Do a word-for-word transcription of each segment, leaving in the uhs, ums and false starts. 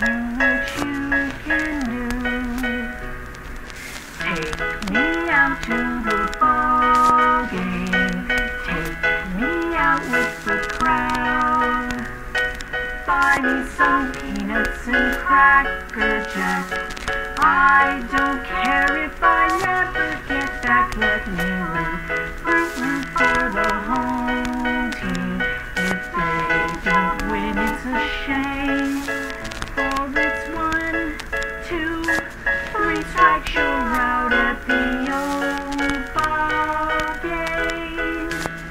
what you can do. Take me out to the ball game. Take me out with the crowd. Buy me some peanuts and Cracker Jack. I don't care if I never get back. Let me root, root, root for the home team. If they don't win, it's a shame. For it's one, two, three strikes, you're out at the old ball game.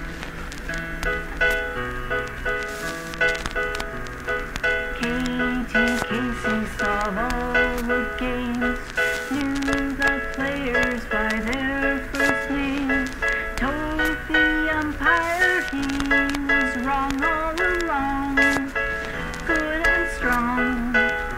Katie Casey saw all the games, knew the players by their first names, told the umpire he was wrong all along, good and strong.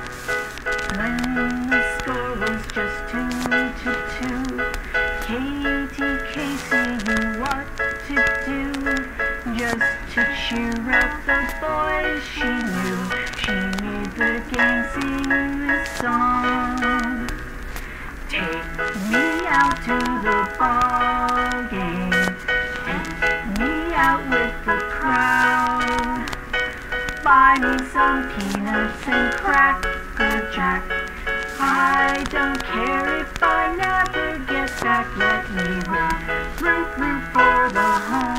When the score was just two to two, Katie Casey knew what to do, just to cheer up the boys she knew. She made the gang sing this song. Take me out to the ball game. Take me out with the crowd. Buy me some peanuts and Cracker Jack. I don't care if I never get back. Let me root, root, root for the home.